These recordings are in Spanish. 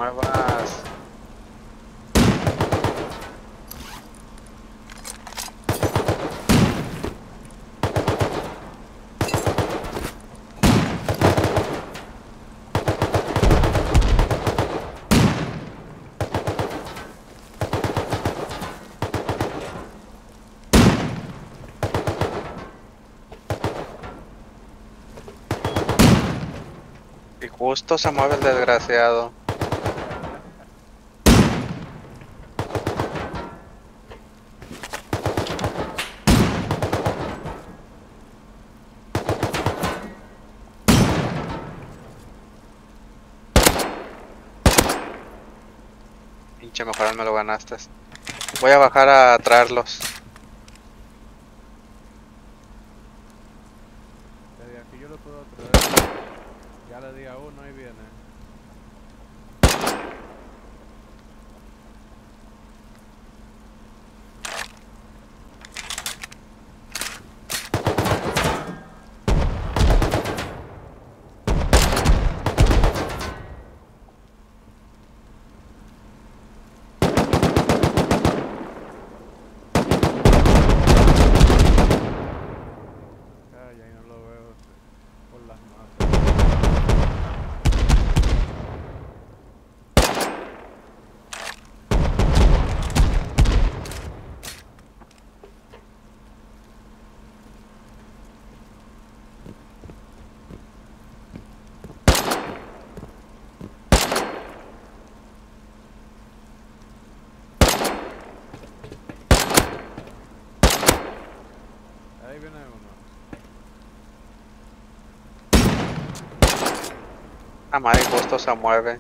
muevas. Y justo se mueve el desgraciado. Pinche, mejor me lo ganaste. Voy a bajar a traerlos. Desde aquí yo lo puedo traer. Ya le di a uno y viene. Ay, ahí no lo veo por las matas. Ahí viene uno. Ah, madre, justo se mueve.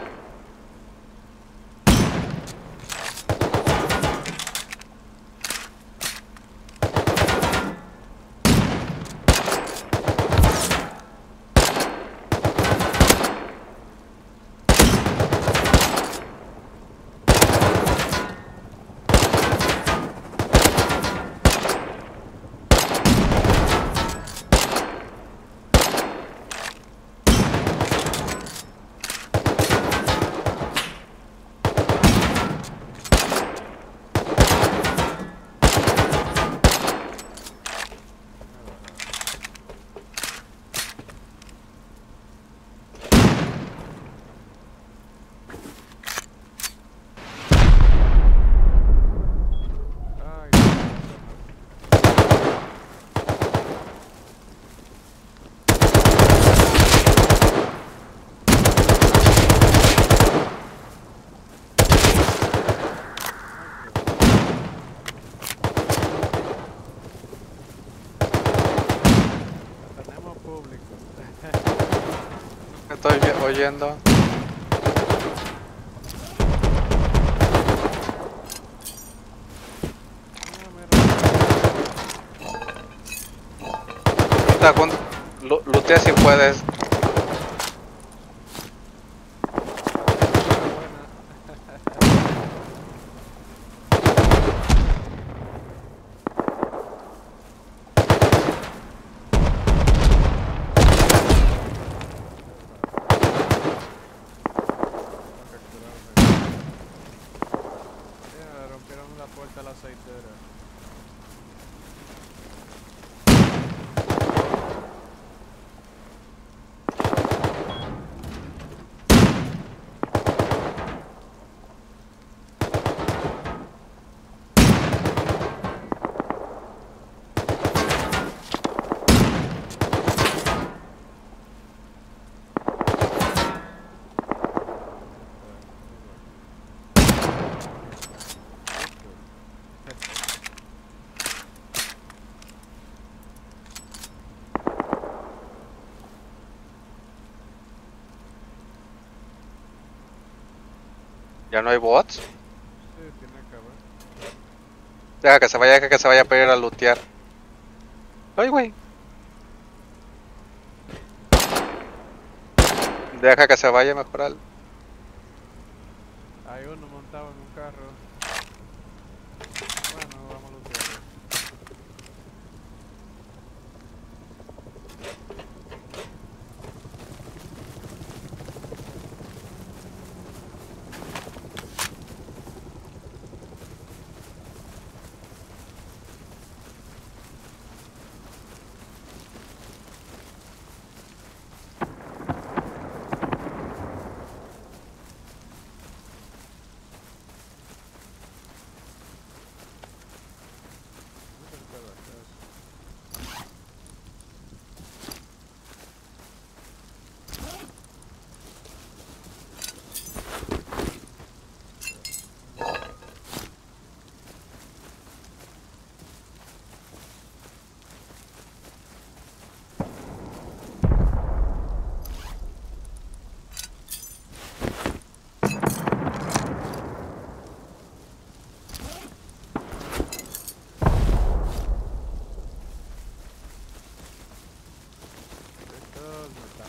Ay, tenemos público. Estoy oyendo. Lootea si puedes. Rompieron la puerta a la aceitera. ¿Ya no hay bots? Sí, tiene que haber. Deja que se vaya a pedir a lootear. Ay, güey. Deja que se vaya mejor al... Hay uno montado en un carro. Bueno, vamos a lootearlo.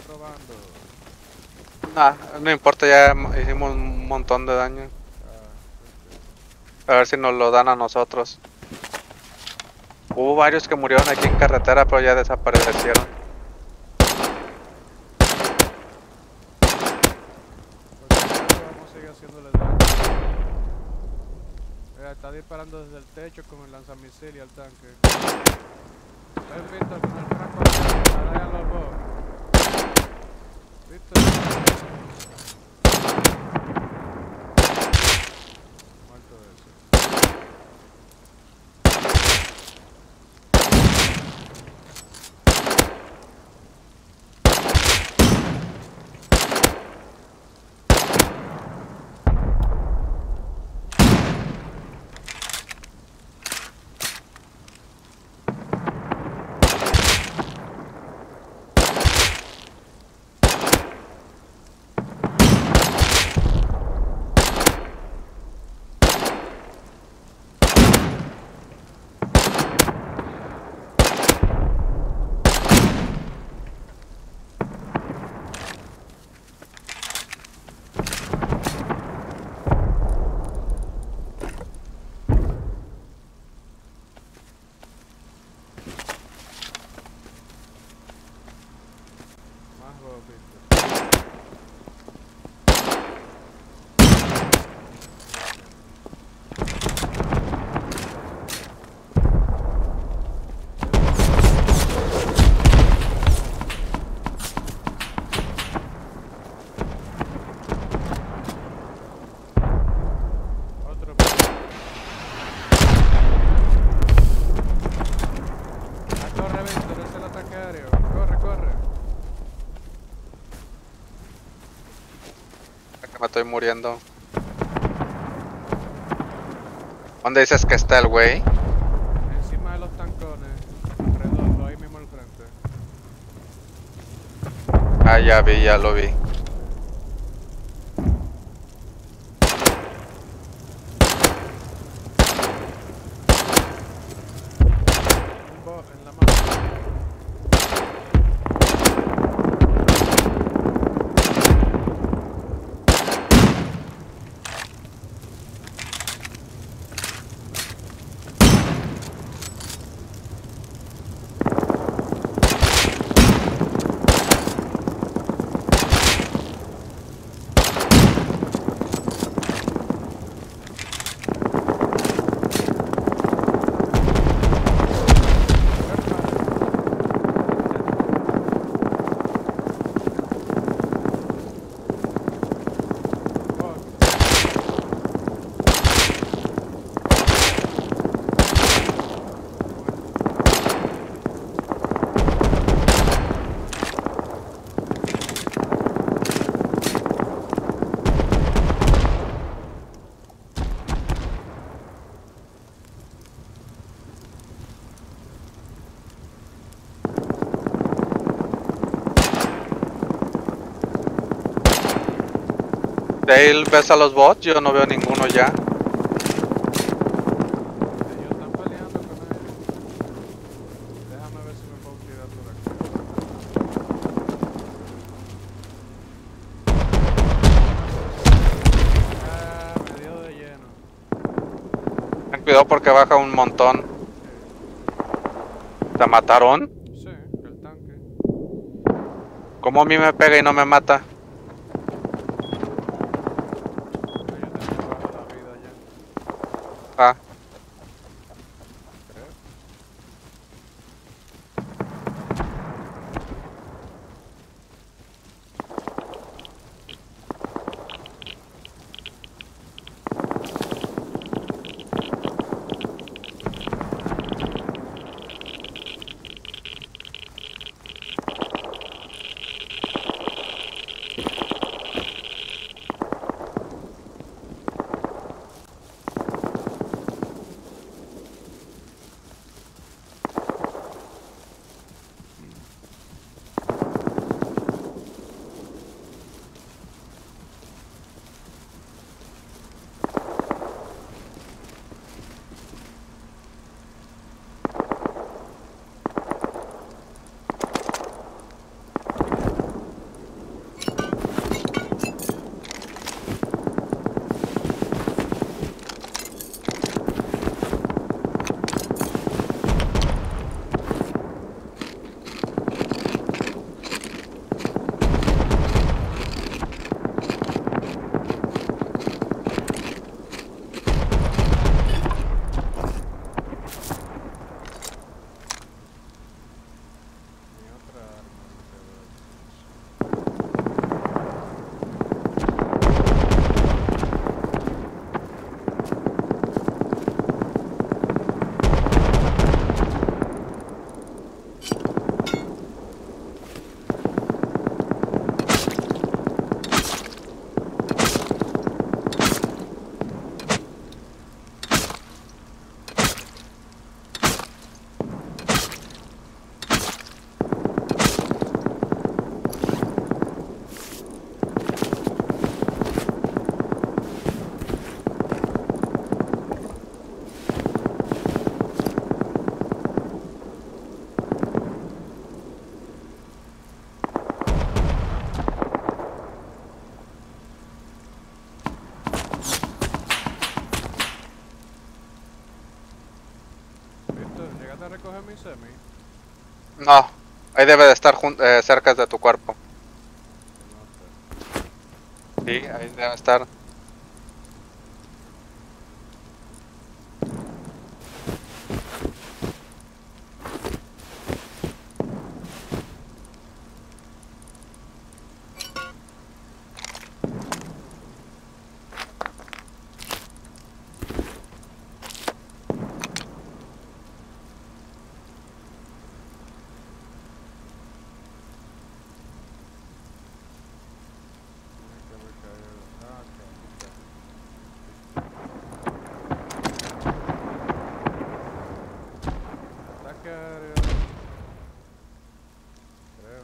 robando. Nah, no importa, ya hicimos un montón de daño. A ver si nos lo dan a nosotros. Hubo varios que murieron aquí en carretera, pero ya desaparecieron. Porque vamos a seguir haciéndole daño. Mira, está disparando desde el techo con el lanzamisiles al tanque. ¿Ves, Víctor, con el franco a dar a los dos? ¿Víctor? Muerto de eso. Más huevos, Víctor. Otro Víctor. Ah, corre, Víctor, es el ataque aéreo. Corre, corre. Que me estoy muriendo. ¿Dónde dices que está el güey? Encima de los tancones. Redondo, ahí mismo al frente. Ah, ya vi, ya lo vi. Un bot en la mano. ¿De ahí ves a los bots? Yo no veo ninguno ya. Ellos están peleando con ellos. Déjame ver si me puedo tirar por aquí. Ah, me dio de lleno. Ten cuidado porque baja un montón. ¿Te mataron? Sí, el tanque. ¿Cómo a mí me pega y no me mata? Ellos tengo bajo la vida ya. Ah, Creo. semi? No, ahí debe de estar cerca de tu cuerpo. No sé. Sí, ahí debe estar. Tiene que haber caído. Ah, ok. Ataque aéreo. Creo.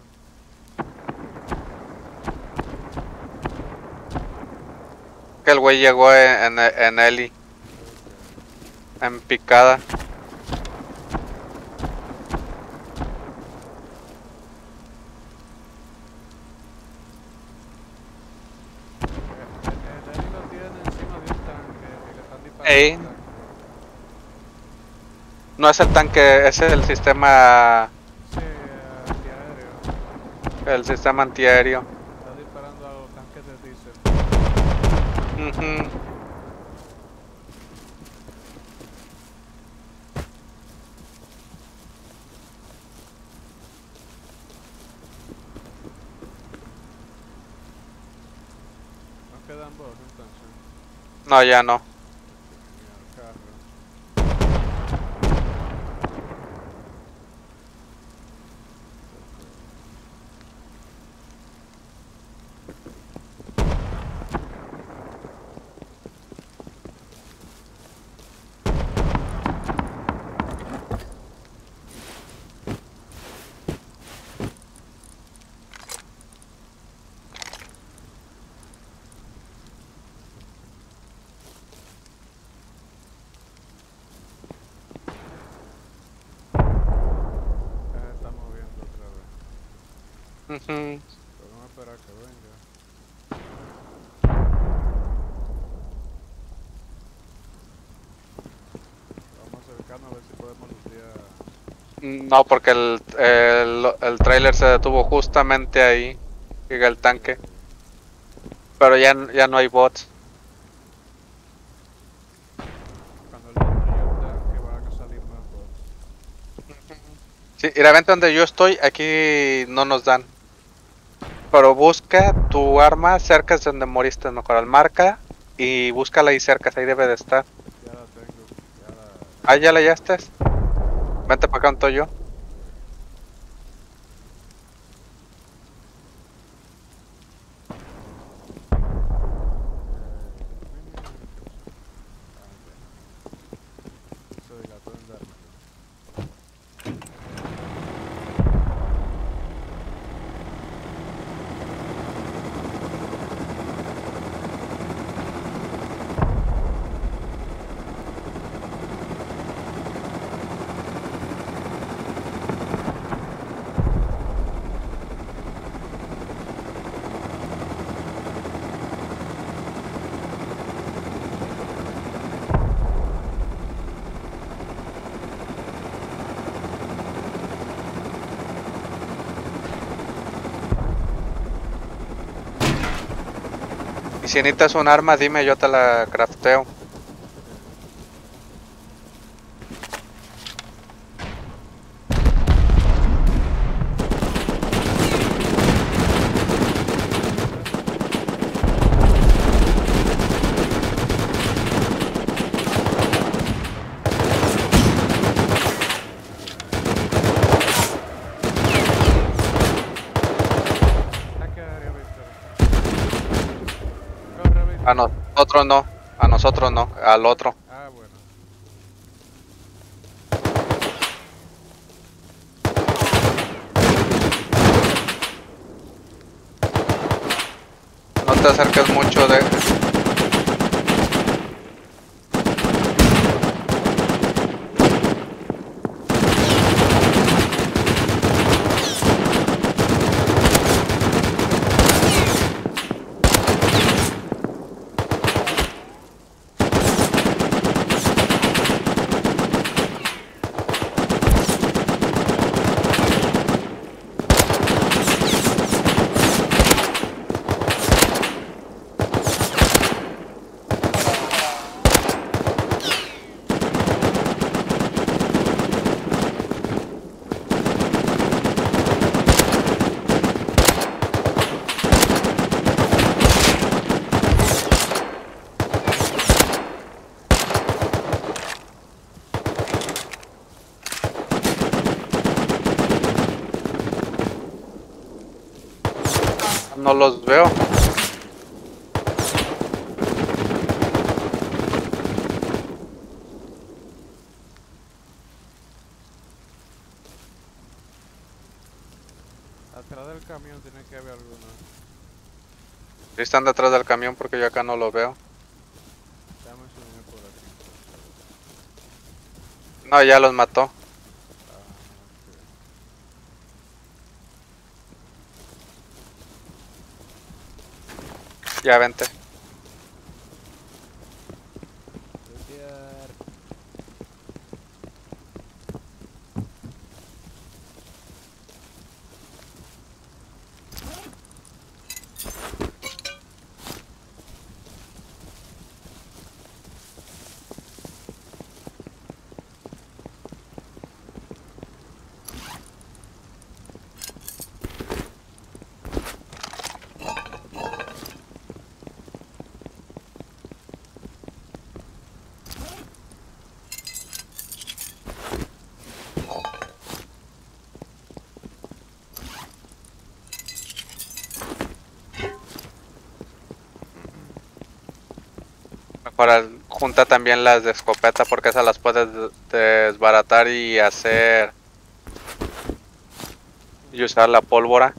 Que el güey llegó en Eli, Ok. en picada. El Eli lo tiene encima de un tanque y le están disparando Ey, al tanque. no es el tanque, es el sistema. Sí, antiaéreo. El sistema antiaéreo. Está disparando a los tanques de diésel. Ujú. No quedan dos entonces. No, ya no. Mira el carro. Ya se está moviendo otra vez. Ujú. Pero vamos a esperar que venga. Vamos a acercarnos a ver si podemos lootear. No, porque el trailer se detuvo justamente ahí. Llega el tanque. Pero ya no hay bots. Cuando él destruya el tanque van a salir más bots. Sí, y la venta donde yo estoy, aquí no nos dan. Pero busca tu arma cerca de donde moriste, mejor al marca. Y búscala ahí cerca, ahí debe de estar. Ya la tengo. Ya la Ah, ya la encontré. hallaste. Vente para acá, donde estoy yo. Eso dilató en darme. Y si necesitas un arma, dime, yo te la crafteo. Ataque aéreo, Víctor. Corre, Víctor. A nosotros no, a nosotros no, al otro. Ah, bueno. No te acerques mucho de... no los veo. Atrás del camión tiene que haber alguno. Sí están detrás del camión porque yo acá no lo veo. Déjame subirme por aquí. No, ya los mató. Ah, Ya vente. Lootear. Mejor junta también las de escopeta porque esas las puedes desbaratar y hacer y usar la pólvora.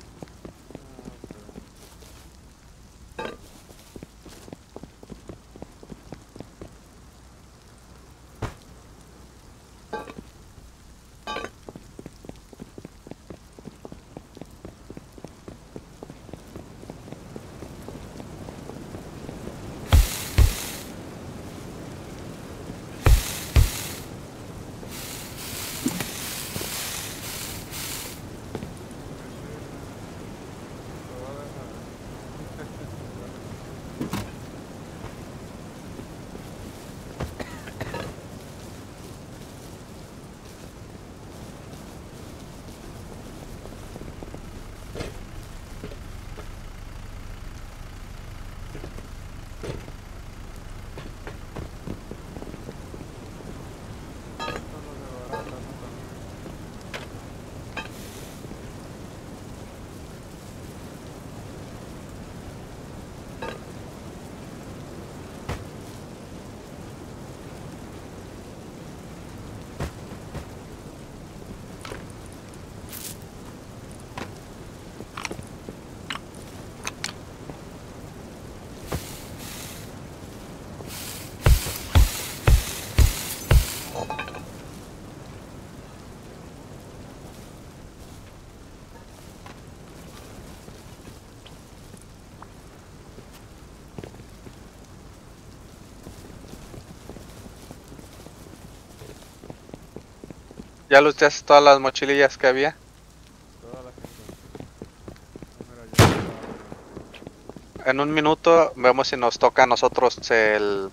Ya looteaste todas las mochilillas que había. Todas las que encuentro. Mira, yo En un minuto vemos si nos toca a nosotros el...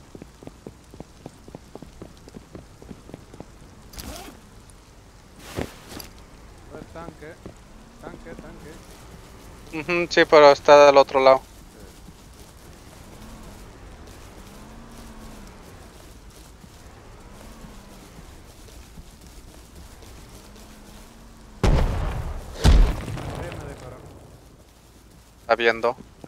el tanque. Tanque. Ujú, sí, pero está del otro lado. Me disparó. Está viendo.